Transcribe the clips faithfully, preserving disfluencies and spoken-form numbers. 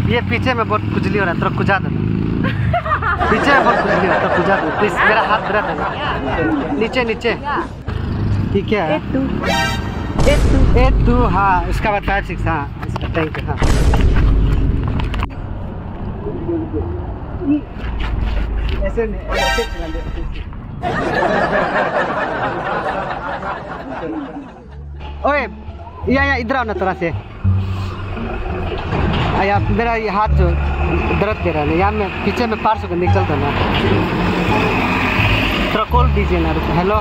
ये पीछे में बहुत खुजली हो रहा है, थोड़ा खुजा देना। पीछे में बहुत खुजली हो रहा है, थोड़ा खुजा देना प्लीज। मेरा हाथ दर्द है। नीचे नीचे ठीक है। एट टू एट टू हाँ, उसका बाद फाइव सिक्स हाँ, थैंक यू हाँ। ऐसे ऐसे चला दे। ओए या या इधर आओ ना थोड़ा से। या मेरा ये हाथ जो दर्द दे रहा है यहाँ में, पीछे में पार्स होकर निकल दो ना। थोड़ा कॉल दीजिए ना। हेलो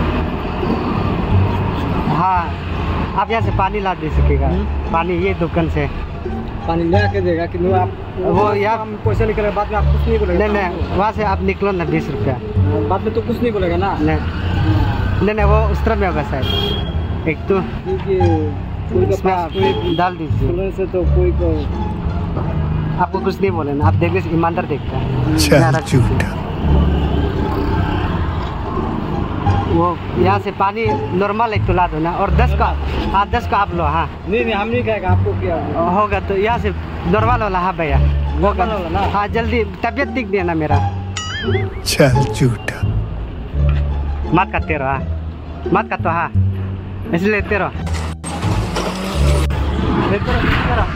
हाँ, आप यहाँ से पानी ला दे सकेगा? पानी ये दुकान से पानी ले के देगा कि आप वो यहाँ पैसा निकलेगा बाद में आप कुछ नहीं बोलेगा? नहीं नहीं, वहाँ से आप निकलो ना बीस रुपया, बाद में तो कुछ नहीं बोलेगा ना? नहीं नहीं नहीं, वो उस तरफ में होगा शायद। एक तो इसमें आप डाल दीजिए से तो कोई को आपको कुछ नहीं बोले ना। आप देखने से ईमानदार देखता है। वो यहाँ से पानी नॉर्मल एक तो ला दो ना, और दस का हाँ दस का आप लो। हाँ नहीं नहीं, हम नहीं कहेगा, आपको क्या होगा तो यहाँ से नॉर्मल वाला। हाँ भैया होगा ना। हाँ जल्दी, तबीयत दिख दिया ना मेरा। चल झूठा मत करते रहो। हाँ मत कर तो हाँ, इसलिए लेते रहो लेते रहो लेते रहो।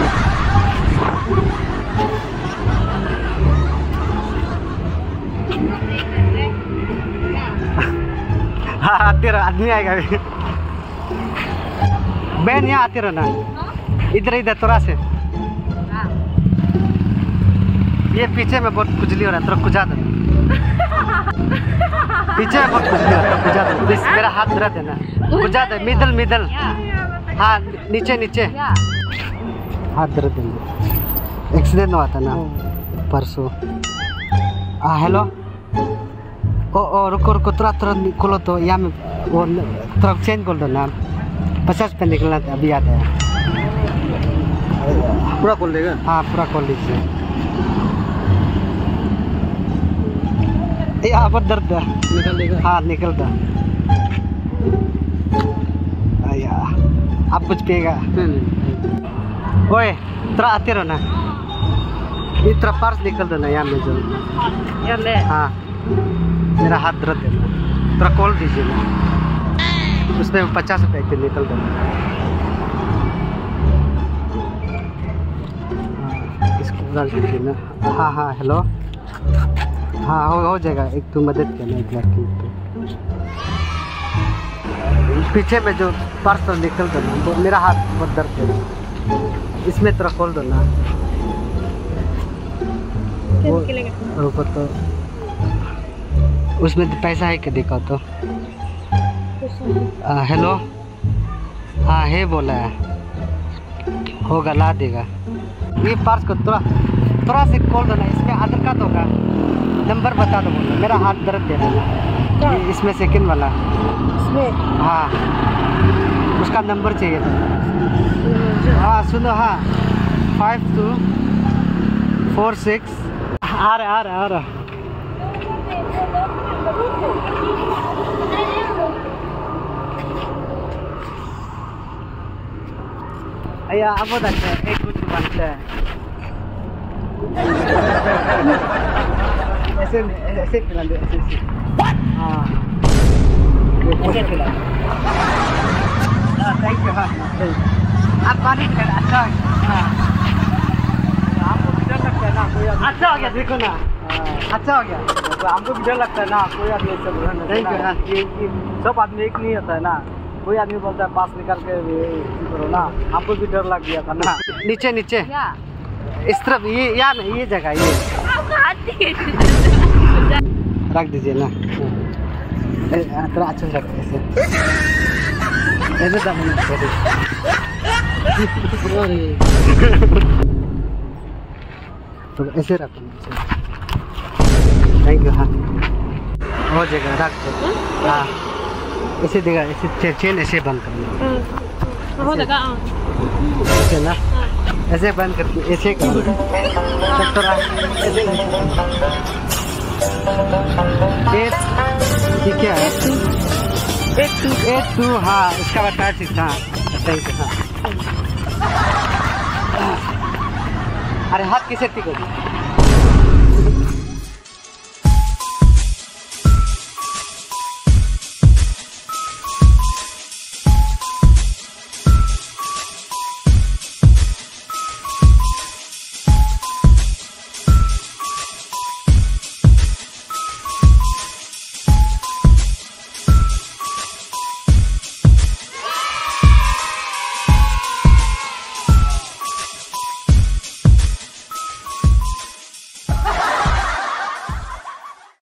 हाँ आते रहो, आदमी आएगा भी। बहन यहाँ आते रहो ना, इधर इधर थोड़ा से। ये पीछे में बहुत खुजली हो रहा है, थोड़ा खुजा दो। पीछे में बहुत खुजली हो रहा है, खुजा दो प्लीज। मेरा हाथ दर्द है ना, खुजा दो। मिडल मिडल हाँ, नीचे नीचे हाथ दर्द है। एक्सीडेंट हुआ था ना परसों। हाँ हेलो। ओ ओ रुको रुको, थोड़ा थोड़ा खोलो तो। यहाँ में वो थोड़ा चेंज कर दो ना। पचास पे निकलना था, अभी आता है। पूरा खोल देगा? हाँ पूरा खोल लीजिए। यहाँ पर दर्द है, निकल देगा? हाँ निकल दो। आप कुछ पिएगा? ओए थोड़ा आते रहो ना, ये थोड़ा पर्स निकल दो ना यहाँ में जो। हाँ मेरा हाथ दर्द है ना, थोड़ा कॉल दीजिए ना। उसमें पचास रुपये के निकल दो। इसको डाल दीजिए ना। हाँ हाँ हेलो। हाँ हो हो जाएगा। एक तो मदद करना एक लड़की को। पीछे में जो पर्स निकल दो ना, तो मेरा हाथ बहुत दर्द है। इसमें थोड़ा खोल दो ना। रुको तो, उसमें पैसा है क्या देखा तो। आ, हेलो हाँ है बोला है, होगा ला देगा। ये पर्स को थोड़ा थोड़ा से खोल दो ना। इसमें आधार कार्ड होगा, नंबर बता दो। बोलो मेरा हाथ दर्द दे रहा है। इसमें सेकंड वाला इसमें हाँ, उसका नंबर चाहिए था। हाँ सुनो हाँ, फाइव टू फोर सिक्स। आ रहा आ रहा आ रहा। अया अब अच्छा है, एक कुछ बनता है। ऐसे ऐसे खिला दे, ऐसे ऐसे। हाँ ऐसे खिला दे। हाँ थैंक यू। हाँ आप पानी खिला। अच्छा हाँ, आपको भी डर लगता है ना कोई? अच्छा हो गया देखो ना। अच्छा हो गया, हमको भी डर लगता है ना। कोई आदमी सब सब आदमी एक नहीं होता है ना। कोई आदमी बोलता है पास निकाल के करो ना, हमको भी डर लग गया था ना। नीचे नीचे इस तरफ, ये यार ये जगह ये रख दीजिए ना। थोड़ा अच्छा से रखते ऐसे ऐसे दम तो ऐसे रखो। Thank you. हाँ हो जाएगा, रख दो। हाँ ऐसे देगा, ऐसे चेन ऐसे बंद करना। हो जाएगा ऐसे ना, ऐसे बंद करके ऐसे करो। थोड़ा ऐसे ठीक है। एट टू एट टू हाँ, उसका बाद फाइव सिक्स। हाँ थैंक यू। हाँ अरे हाथ किसे थी करी